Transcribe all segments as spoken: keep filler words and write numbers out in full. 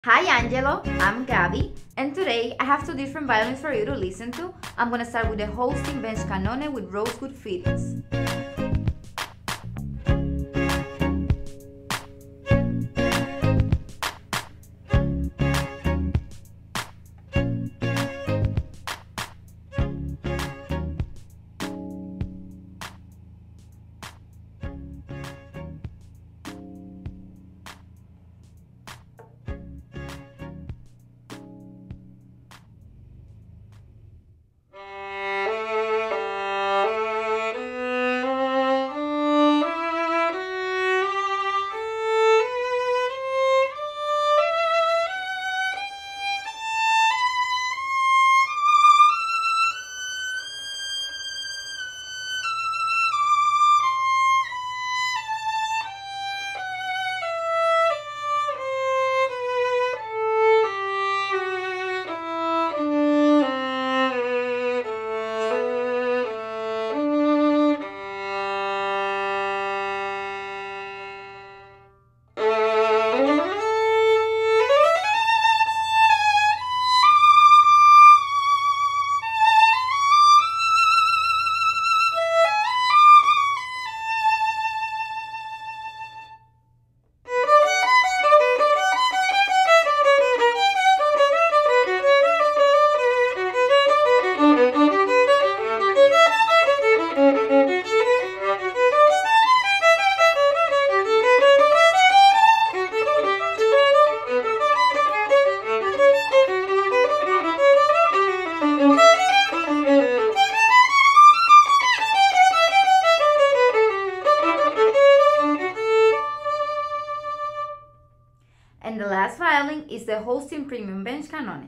Hi Angelo, I'm Gabby, and today I have two different violins for you to listen to. I'm gonna start with the Holstein bench Cannone with Rosewood fiddles. And the last violin is the Holstein Premium Bench Cannone.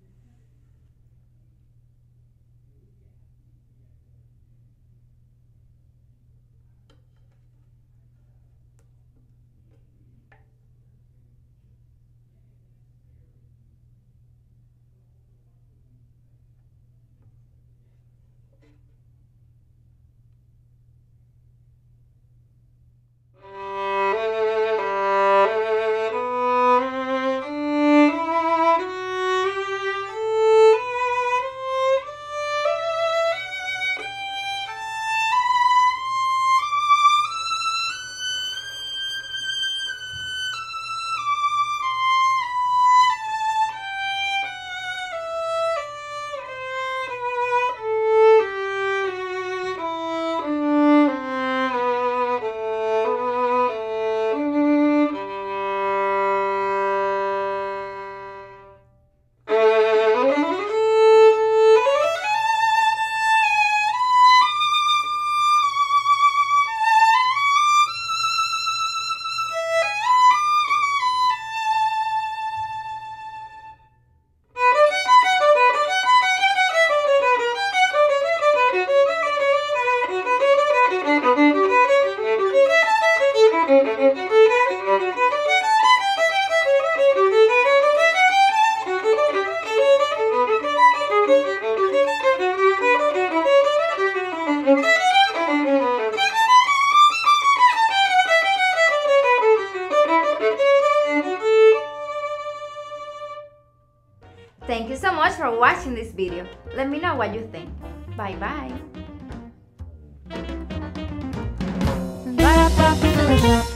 Thank you so much for watching this video. Let me know what you think. Bye bye.